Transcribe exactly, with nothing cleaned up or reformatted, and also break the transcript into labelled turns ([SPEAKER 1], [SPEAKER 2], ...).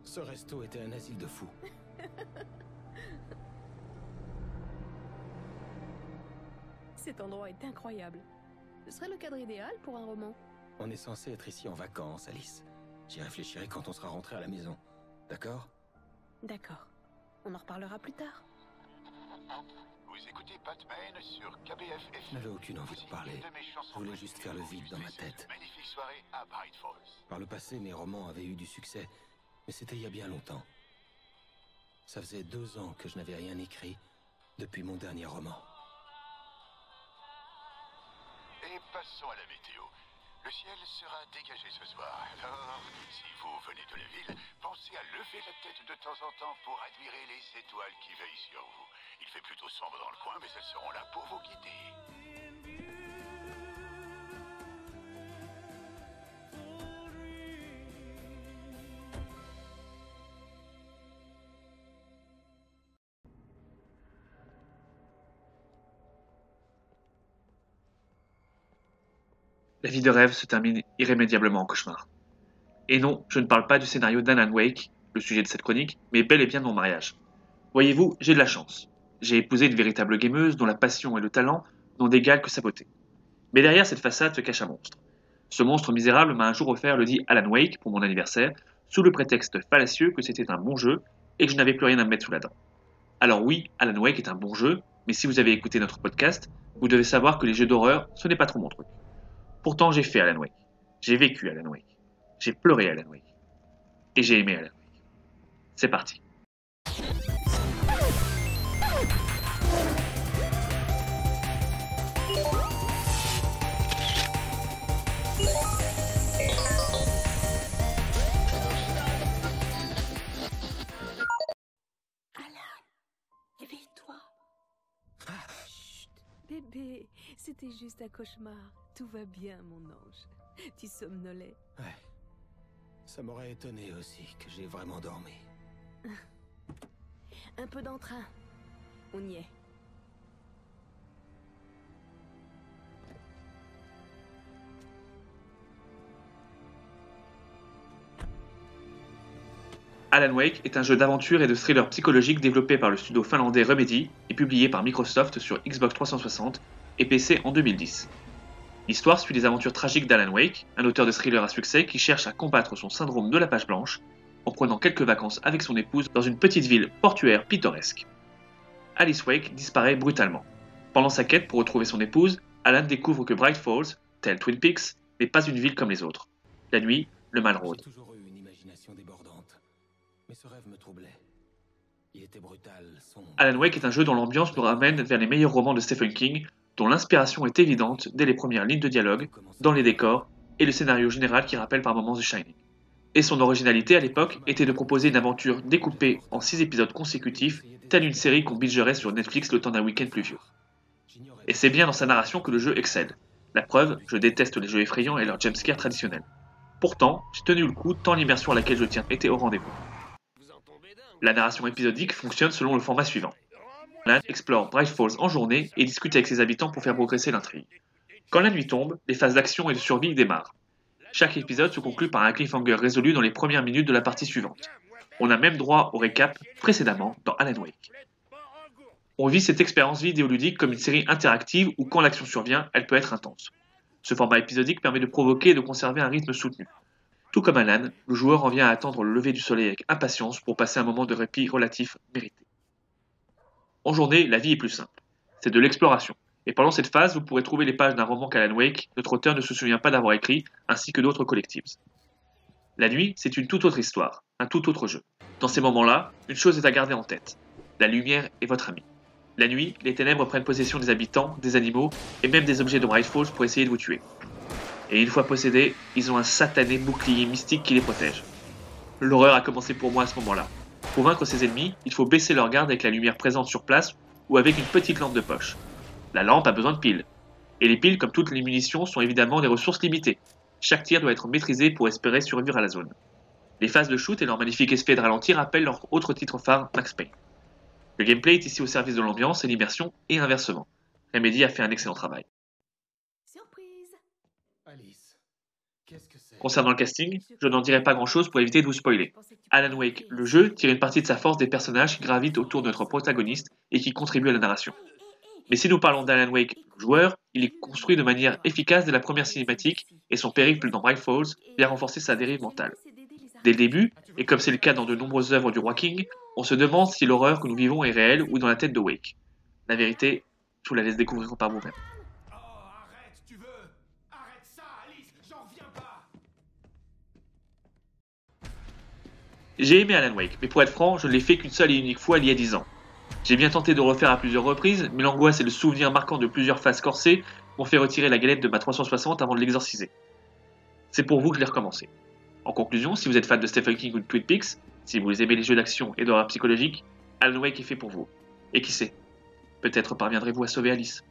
[SPEAKER 1] Ce resto était un asile de fous.
[SPEAKER 2] Cet endroit est incroyable. Ce serait le cadre idéal pour un roman.
[SPEAKER 1] On est censé être ici en vacances, Alice. J'y réfléchirai quand on sera rentré à la maison. D'accord?
[SPEAKER 2] D'accord. On en reparlera plus tard.
[SPEAKER 3] Vous écoutez Batman sur K B F F.
[SPEAKER 1] Je n'avais aucune envie de parler. Je voulais juste faire le vide dans ma tête.
[SPEAKER 3] Magnifique soirée à Bright Falls.
[SPEAKER 1] Par le passé, mes romans avaient eu du succès. Mais c'était il y a bien longtemps. Ça faisait deux ans que je n'avais rien écrit depuis mon dernier roman.
[SPEAKER 3] Et passons à la météo. Le ciel sera dégagé ce soir. Alors, si vous venez de la ville, pensez à lever la tête de temps en temps pour admirer les étoiles qui veillent sur vous. Il fait plutôt sombre dans le coin, mais elles seront là pour vous guider.
[SPEAKER 4] La vie de rêve se termine irrémédiablement en cauchemar. Et non, je ne parle pas du scénario d'Alan Wake, le sujet de cette chronique, mais bel et bien de mon mariage. Voyez-vous, j'ai de la chance. J'ai épousé une véritable gameuse dont la passion et le talent n'ont d'égal que sa beauté. Mais derrière cette façade se cache un monstre. Ce monstre misérable m'a un jour offert le dit Alan Wake pour mon anniversaire, sous le prétexte fallacieux que c'était un bon jeu et que je n'avais plus rien à me mettre sous la dent. Alors oui, Alan Wake est un bon jeu, mais si vous avez écouté notre podcast, vous devez savoir que les jeux d'horreur, ce n'est pas trop mon truc. Pourtant, j'ai fait Alan Wake. J'ai vécu Alan Wake. J'ai pleuré Alan Wake. Et j'ai aimé Alan Wake. C'est parti.
[SPEAKER 2] Alan, éveille-toi. Chut, bébé, c'était juste un cauchemar. Tout va bien, mon ange. Tu somnolais.
[SPEAKER 1] Ouais. Ça m'aurait étonné aussi que j'ai vraiment dormi.
[SPEAKER 2] Un peu d'entrain. On y est.
[SPEAKER 4] Alan Wake est un jeu d'aventure et de thriller psychologique développé par le studio finlandais Remedy et publié par Microsoft sur Xbox trois cent soixante et P C en deux mille dix. L'histoire suit les aventures tragiques d'Alan Wake, un auteur de thriller à succès qui cherche à combattre son syndrome de la page blanche en prenant quelques vacances avec son épouse dans une petite ville portuaire pittoresque. Alice Wake disparaît brutalement. Pendant sa quête pour retrouver son épouse, Alan découvre que Bright Falls, tel Twin Peaks, n'est pas une ville comme les autres. La nuit, le mal rôde.
[SPEAKER 1] J'ai toujours eu une imagination débordante. Mais ce rêve me troublait. Il était brutal, sombre.
[SPEAKER 4] Alan Wake est un jeu dont l'ambiance nous ramène vers les meilleurs romans de Stephen King, dont l'inspiration est évidente dès les premières lignes de dialogue, dans les décors et le scénario général qui rappelle par moments The Shining. Et son originalité à l'époque était de proposer une aventure découpée en six épisodes consécutifs, telle une série qu'on bingerait sur Netflix le temps d'un week-end pluvieux. Et c'est bien dans sa narration que le jeu excelle. La preuve, je déteste les jeux effrayants et leurs jumpscares traditionnels. Pourtant, j'ai tenu le coup tant l'immersion à laquelle je tiens était au rendez-vous. La narration épisodique fonctionne selon le format suivant. Alan explore Bright Falls en journée et discute avec ses habitants pour faire progresser l'intrigue. Quand la nuit tombe, les phases d'action et de survie démarrent. Chaque épisode se conclut par un cliffhanger résolu dans les premières minutes de la partie suivante. On a même droit au récap précédemment dans Alan Wake. On vit cette expérience vidéoludique comme une série interactive où quand l'action survient, elle peut être intense. Ce format épisodique permet de provoquer et de conserver un rythme soutenu. Tout comme Alan, le joueur en vient à attendre le lever du soleil avec impatience pour passer un moment de répit relatif mérité. En journée, la vie est plus simple. C'est de l'exploration. Et pendant cette phase, vous pourrez trouver les pages d'un roman qu'Alan Wake, notre auteur ne se souvient pas d'avoir écrit, ainsi que d'autres collectibles. La nuit, c'est une toute autre histoire, un tout autre jeu. Dans ces moments-là, une chose est à garder en tête. La lumière est votre amie. La nuit, les ténèbres prennent possession des habitants, des animaux, et même des objets de Bright Falls pour essayer de vous tuer. Et une fois possédés, ils ont un satané bouclier mystique qui les protège. L'horreur a commencé pour moi à ce moment-là. Pour vaincre ses ennemis, il faut baisser leur garde avec la lumière présente sur place ou avec une petite lampe de poche. La lampe a besoin de piles. Et les piles, comme toutes les munitions, sont évidemment des ressources limitées. Chaque tir doit être maîtrisé pour espérer survivre à la zone. Les phases de shoot et leur magnifique effet de ralenti rappellent leur autre titre phare, Max Payne. Le gameplay est ici au service de l'ambiance et l'immersion, et inversement. Remedy a fait un excellent travail.
[SPEAKER 2] Surprise.
[SPEAKER 1] Alice,
[SPEAKER 4] Concernant le casting, je n'en dirai pas grand chose pour éviter de vous spoiler. Alan Wake, le jeu, tire une partie de sa force des personnages qui gravitent autour de notre protagoniste et qui contribuent à la narration. Mais si nous parlons d'Alan Wake, le joueur, il est construit de manière efficace dès la première cinématique et son périple dans Bright Falls vient renforcer sa dérive mentale. Dès le début, et comme c'est le cas dans de nombreuses œuvres du roi King, on se demande si l'horreur que nous vivons est réelle ou dans la tête de Wake. La vérité, je vous la laisse découvrir par vous-même.
[SPEAKER 5] Oh, arrête, tu veux! Arrête ça, Alice, j'en reviens pas!
[SPEAKER 4] J'ai aimé Alan Wake, mais pour être franc, je ne l'ai fait qu'une seule et unique fois il y a dix ans. J'ai bien tenté de le refaire à plusieurs reprises, mais l'angoisse et le souvenir marquant de plusieurs phases corsées m'ont fait retirer la galette de ma trois cent soixante avant de l'exorciser. C'est pour vous que je l'ai recommencé. En conclusion, si vous êtes fan de Stephen King ou de Twin Peaks, si vous aimez les jeux d'action et d'horreur psychologique, Alan Wake est fait pour vous. Et qui sait, peut-être parviendrez-vous à sauver Alice.